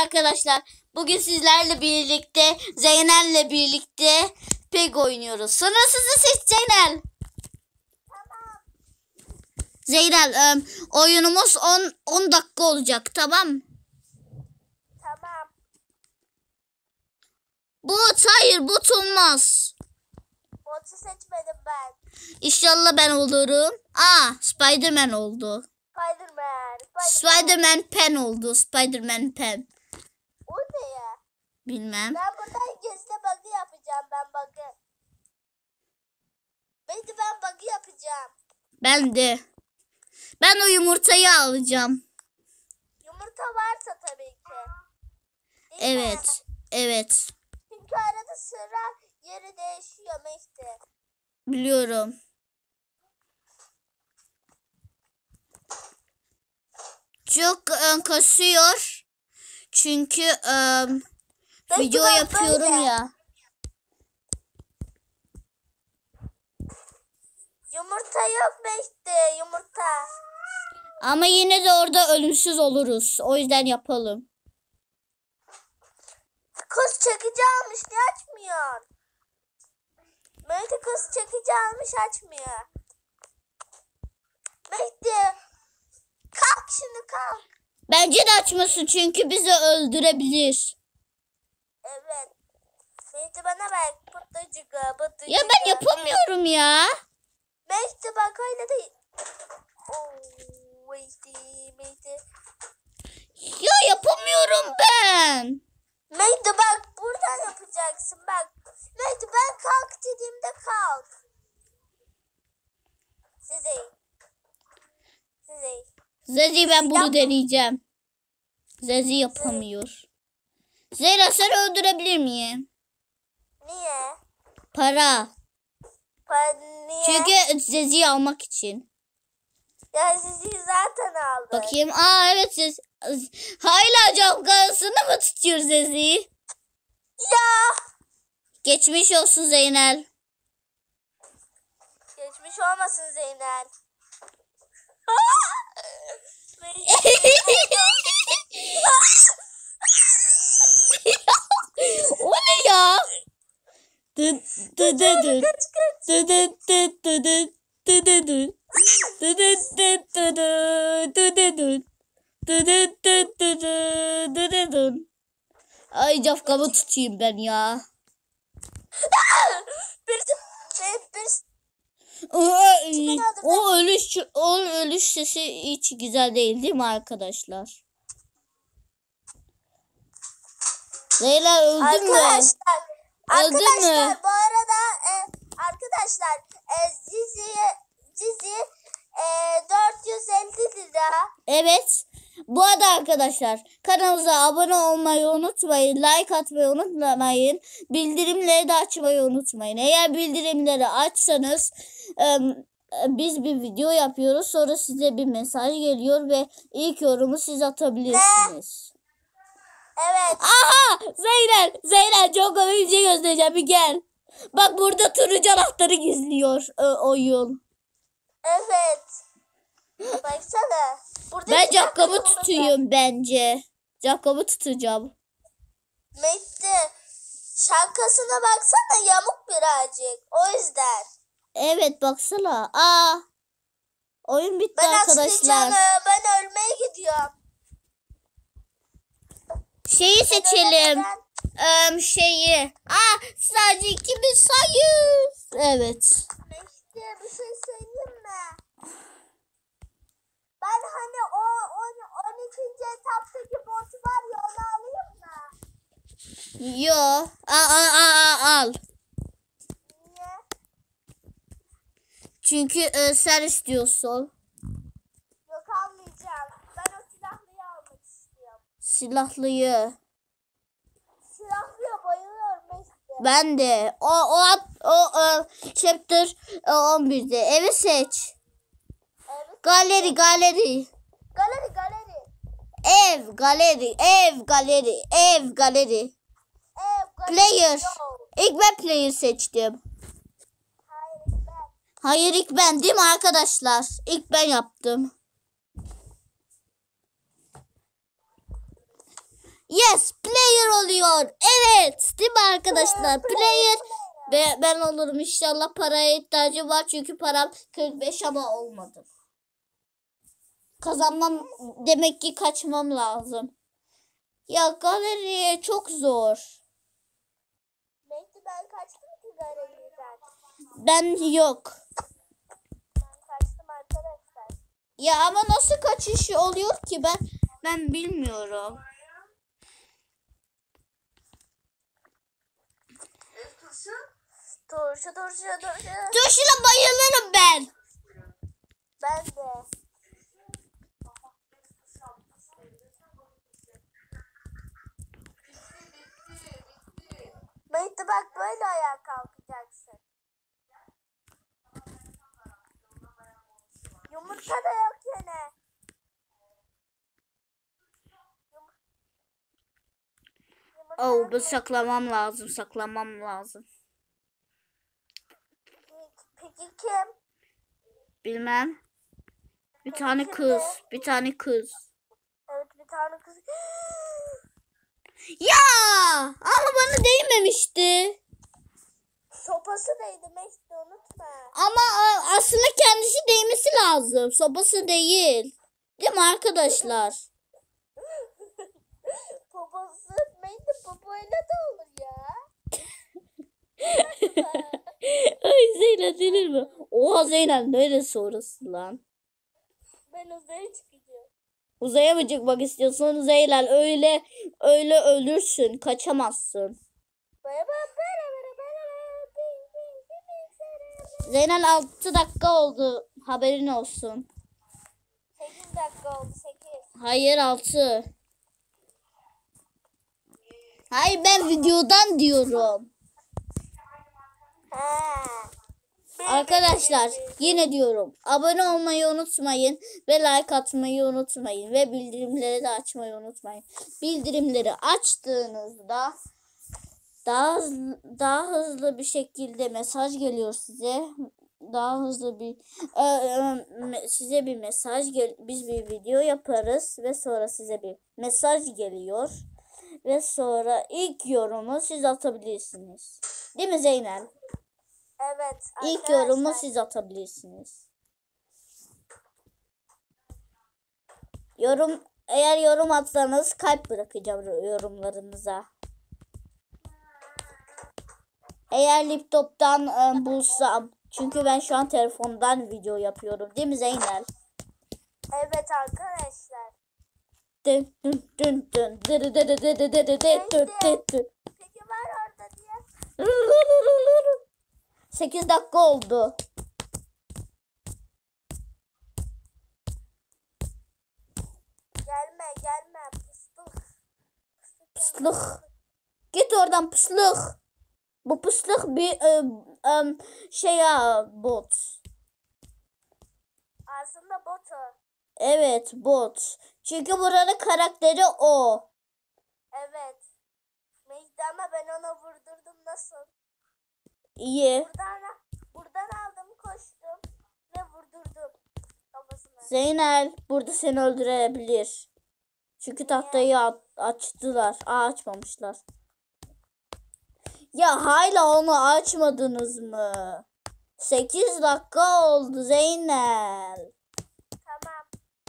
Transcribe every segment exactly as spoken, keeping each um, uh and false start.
arkadaşlar. Bugün sizlerle birlikte Zeynel'le birlikte Peg oynuyoruz. Sınırsızı seç Zeynel. Tamam. Zeynel um, oyunumuz on dakika olacak, tamam. Tamam. Bot, hayır bot olmaz. Botu seçmedim ben. İnşallah ben olurum. Aa, Spiderman oldu. Spiderman. Spiderman Pen oldu. Spiderman Pen. O ne ya? Bilmem. Ben buradan gizli bug'ı yapacağım, ben bug'ı. Ben de ben bug'ı yapacağım. Ben de. Ben o yumurtayı alacağım. Yumurta varsa tabii ki. Değil Evet. mi? Evet. Çünkü arada sıra yeri değişiyor işte. Biliyorum. Çok ön kasıyor. Çünkü ım, video ben yapıyorum böyle. ya. Yumurta yok mu işte, yumurta. Ama yine de orada ölümsüz oluruz. O yüzden yapalım. Kız çekici almış, niye açmıyor? Mehdi kız çekici almış, açmıyor. Mehdi kalk şimdi, kalk. Bence de açmasın çünkü bizi öldürebilir. Evet. Mehdi bana bak, pıttıcık pıttıcık. Ya ben yapamıyorum ya. Mehdi bak, öyle değil. Oh, Mehdi, Mehdi. Ya yapamıyorum ben. Mehdi bak, buradan yapacaksın bak. Mehdi ben kalk dediğimde kalk. Size. Size. Zezi, ben bunu Yap. deneyeceğim. Zezi yapamıyor. Zeyra, seni öldürebilir miyim? Niye? Para. Pa niye? Çünkü Zezi'yi almak için. Ya sizi zaten aldı. Bakayım. Aa evet. Zezi. Hala cafgasını mı tutuyor Zezi'yi? Ya. Geçmiş olsun Zeynel. Geçmiş olmasın Zeynel. O ne ya? Dı dı dı dı. Dı dı dı dı dı. Dı dı dı. Dı dı dı dı dı. Dı dı dı. Dı dı dı dı dı. Dı dı dı. Ay cafkamı tutayım ben ya. bir, bir, bir, O, o ölüş o ölüş sesi hiç güzel değil, değil mi arkadaşlar? Leyla öldün mü? arkadaşlar, Öldün arkadaşlar mü? bu arada e, arkadaşlar e, Zizi Zizi e, dört yüz elli lira. Evet. Bu arada arkadaşlar kanalımıza abone olmayı unutmayın. Like atmayı unutmayın. Bildirimleri de açmayı unutmayın. Eğer bildirimleri açsanız e, biz bir video yapıyoruz. Sonra size bir mesaj geliyor ve ilk yorumu siz atabilirsiniz. Evet. Aha! Zeynel! Zeynel, çok komik bir şey göstereceğim. Bir gel. Bak burada turuncu anahtarı gizliyor e, oyun. Evet. Baksana. Burada Ben iki tane cakkamı yumurta. tutuyum bence. Cakkamı tutacağım. Mehdi, şapkasına baksana, yamuk birazcık. O yüzden. Evet baksana. Aa. Oyun bitti Ben arkadaşlar. açlayacağım. Ben ölmeye gidiyorum. Şeyi seçelim. Ee, şeyi. Aa, sadece ikimiz sayıyoruz. Evet. Mehdi, bir şey söyleyeyim mi? Ben hani o on ikinci etaptaki botu var ya, onu alayım mı? Yo. Aa, aa, aa, al. Niye? Çünkü e, sen istiyorsun. Yok, almayacağım. Ben o silahlıyı almak istiyorum. Silahlıyı. Silahlıya bayılıyorum Mehdi. Ben de. O o o, o chapter on birde. Evi seç. Evet. Galeri galeri. Galeri galeri. Ev galeri. Ev galeri. Ev galeri. Ev galeri. Player. Yo. İlk ben player seçtim. Hayır, ben. Hayır, ilk ben, değil mi arkadaşlar? İlk ben yaptım. Yes, player oluyor. Evet, değil mi arkadaşlar? Player. Ve ben olurum inşallah. Paraya ihtiyacım var çünkü param kırk beş ama olmadı. Kazanmam demek ki kaçmam lazım. Ya galeriye çok zor. Neyse ben kaçtım ki galeriden. Ben yok. Ben kaçtım arkadaşlar. Ya ama nasıl kaçış oluyor ki ben ben bilmiyorum. Turşu turşu turşu. Turşuna bayılırım ben. Ben de. Mehdi bak böyle ayağa kalkacaksın. Yumurta da yok yine. Yum Yumurta Oh, yok bu yine. saklamam lazım, saklamam lazım. Peki kim? Bilmem. Bir tane kız, bir tane kız. Evet bir tane kız. Ya! Ama bana değmemişti. Sopası değdi Mehdi unutma. Ama a- aslında kendisi değmesi lazım. Sobası değil. Değil mi arkadaşlar? Poposu Mehdi popoyla da olur ya. Ay Zeynep denir mi? Oha Zeynep neresi orası lan? Ben uzaya çıkacağım. Uzaya mı çıkmak istiyorsun Zeynep? Öyle öyle ölürsün. Kaçamazsın. Baya baya baya baya baya bing bing bing. Zeynep altı dakika oldu. Haberin olsun. sekiz dakika oldu sekiz. Hayır altı. Hayır ben videodan diyorum. Ha. Arkadaşlar yine diyorum. Abone olmayı unutmayın. Ve like atmayı unutmayın. Ve bildirimleri de açmayı unutmayın. Bildirimleri açtığınızda daha hızlı, daha hızlı bir şekilde mesaj geliyor size. Daha hızlı bir e, e, size bir mesaj gel biz bir video yaparız ve sonra size bir mesaj geliyor ve sonra ilk yorumu siz atabilirsiniz. Değil mi Zeynep? Evet İlk arkadaşlar. yorumu siz atabilirsiniz. Yorum eğer yorum atsanız kalp bırakacağım yorumlarınıza. Eğer laptoptan e, bulsam. Çünkü ben şu an telefondan video yapıyorum. Değil mi Zeynep? Evet arkadaşlar. Dın dın dın dın dırı dırı dırı dırı dırı dırı dırı dırı. Peki var orada diye. sekiz dakika oldu. Gelme gelme pıstık. Pıslık. Git oradan pıslık. Bu pıslık bir e, e, şey ya bot. Aslında botu. Evet bot. Çünkü buranın karakteri o. Evet. Mehdi ama ben ona vurdurdum nasıl? İyi. Buradan, buradan aldım koştum ve vurdurdum kafasına. Zeynel burada seni öldürebilir. Çünkü tahtayı a- açtılar. Aa, açmamışlar. Ya hala onu açmadınız mı? sekiz dakika oldu Zeynel. Tamam.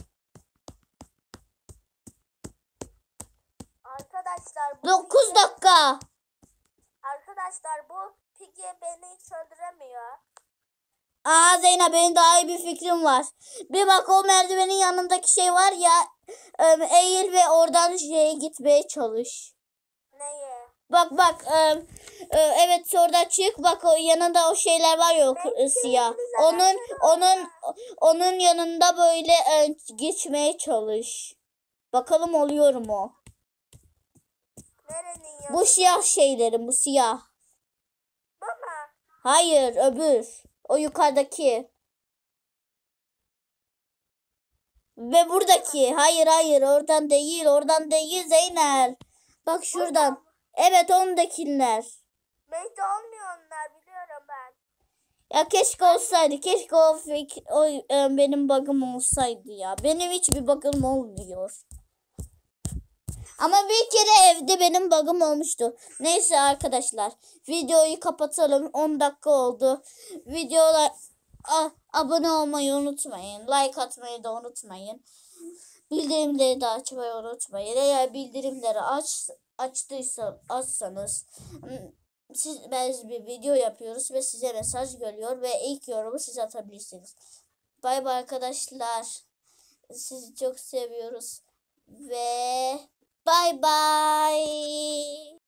Arkadaşlar bu dokuz Piggy- dakika. Arkadaşlar bu Piggy beni hiç öldüremiyor. Aa Zeynep benim daha iyi bir fikrim var. Bir bak o merdivenin yanındaki şey var ya. e, Eğil ve oradan şeye gitmeye çalış. Neyi? Bak bak e, e, evet oradan çık bak o yanında o şeyler var ya o kı- siyah. Onun onun onun yanında böyle e, geçmeye çalış. Bakalım oluyor mu? Nerenin yanı? Bu siyah şeylerin bu siyah. Baba. Hayır öbür. O yukarıdaki. Ve buradaki. Hayır hayır oradan değil oradan değil Zeynel. Bak şuradan. Evet ondakiler. Mehdi olmuyor onlar biliyorum ben. Ya keşke olsaydı. Keşke o, fik, o e, benim bug'ım olsaydı ya. Benim hiçbir bug'ım olmuyor. Ama bir kere evde benim bug'ım olmuştu. Neyse arkadaşlar. Videoyu kapatalım. on dakika oldu. Videolar a- abone olmayı unutmayın. Like atmayı da unutmayın. Bildirimleri de açmayı unutmayın. Eğer bildirimleri aç açtıysa açsanız siz biz bir video yapıyoruz ve size mesaj geliyor ve ilk yorumu siz atabilirsiniz. Bay bay arkadaşlar. Sizi çok seviyoruz ve bay bay.